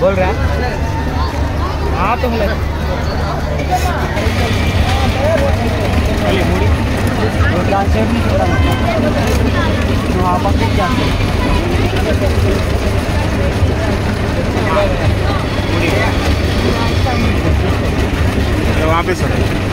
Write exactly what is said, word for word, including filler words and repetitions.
बोल रहा है हाँ तो ले चलिए पूरी दो चार से भी थोड़ा वहाँ पर भी क्या पूरी वहाँ पे सर